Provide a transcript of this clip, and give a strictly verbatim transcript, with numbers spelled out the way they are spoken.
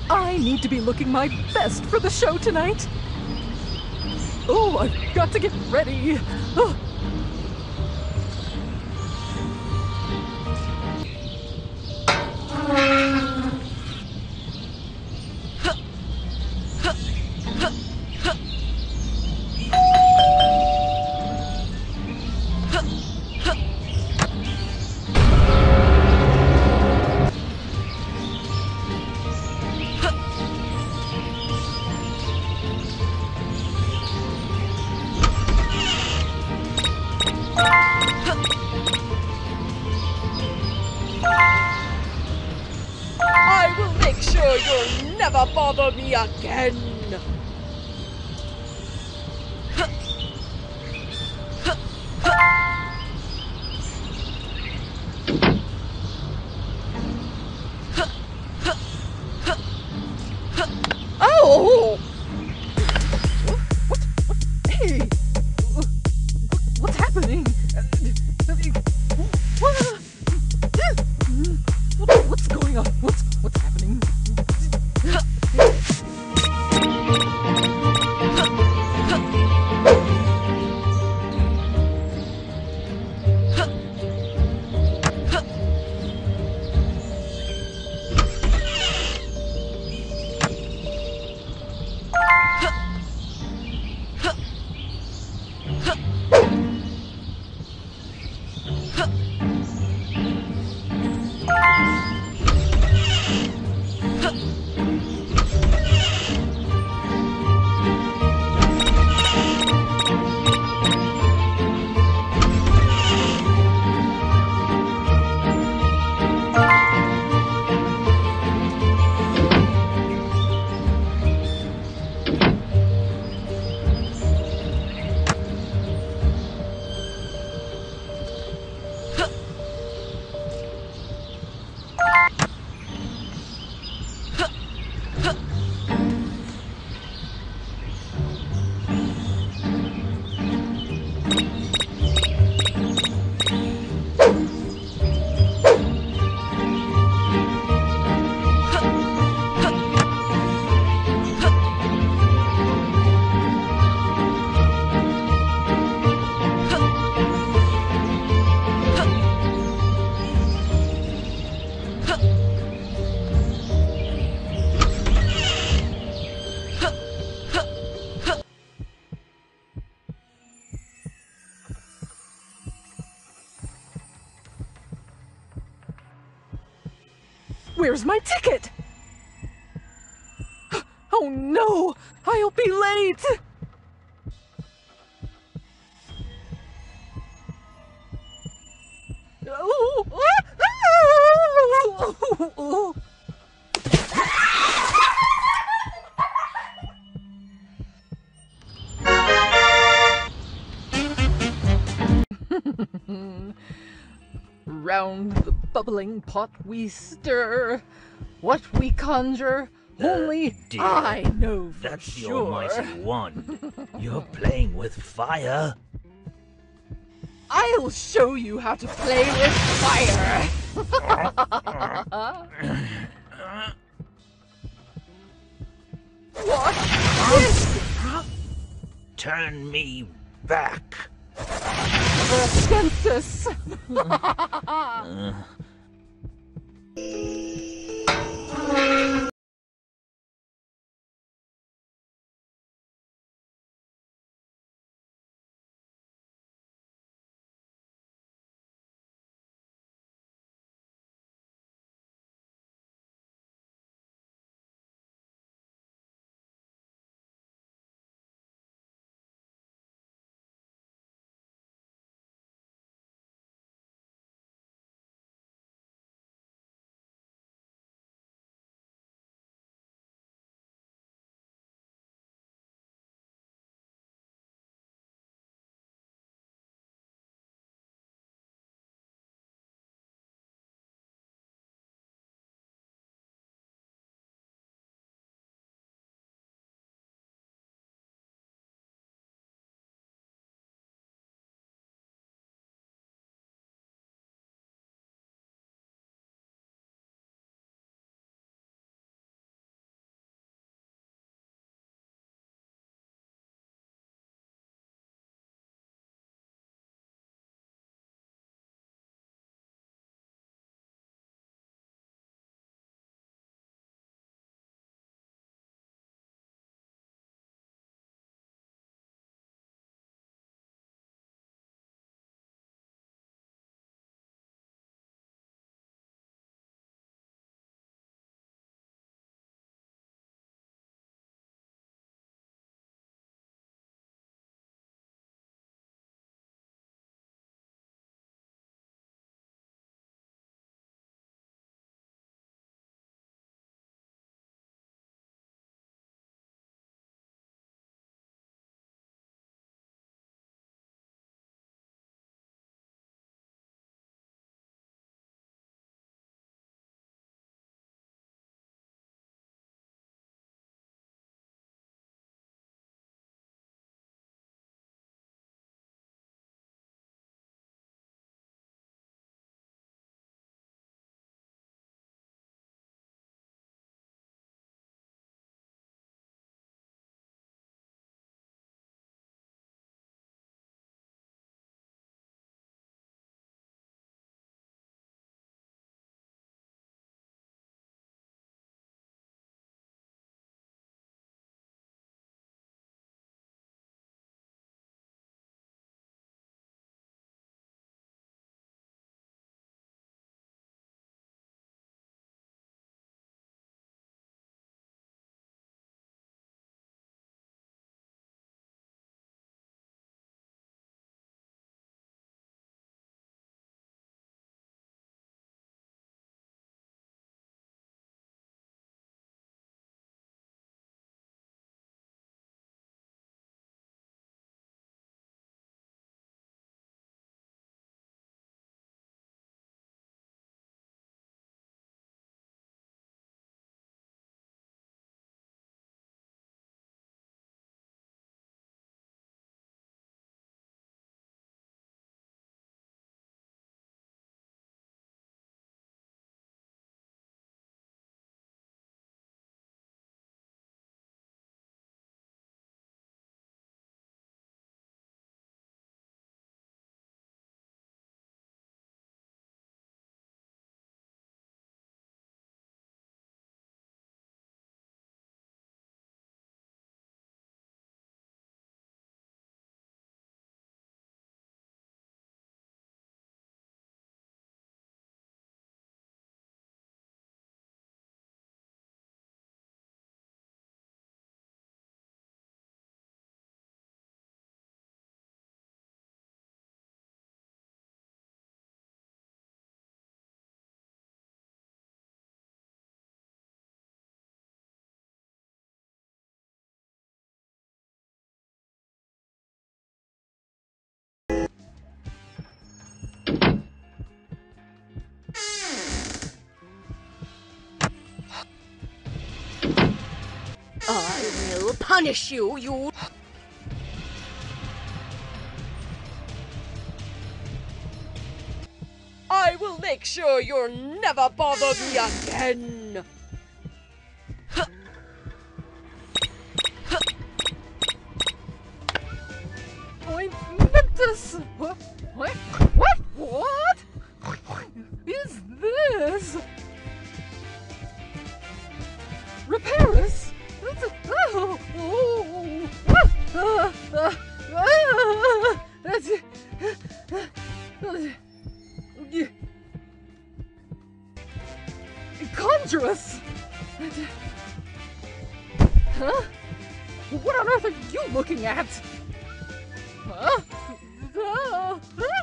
I need to be looking my best for the show tonight. Oh, I've got to get ready. Oh. I will make sure you'll never bother me again. Oh! What? What? Hey! What's happening? What? What's going on? What's what's happening? Where's my ticket? Oh no! I'll be late! Oh. Round the bubbling pot we stir. What we conjure, Uh, only dear, I know for That's the sure. almighty one. You're playing with fire. I'll show you how to play with fire. What? This? Turn me back. Against this. I will punish you, you... I will make sure you'll never bother me again! I meant this! What? What? What? What? Is this? Repairus? Oh, oh, ah, ah, ah, that's Conjurous! Huh? What on earth are you looking at? Huh? Ah, ah.